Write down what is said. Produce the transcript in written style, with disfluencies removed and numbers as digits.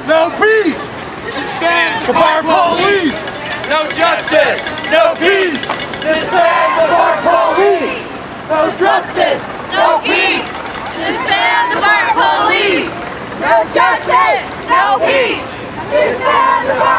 no peace. Disband The bar police. No justice, no peace. Disband the bar police. No justice, no peace. Disband the bar police. No justice, no peace. Disband the bar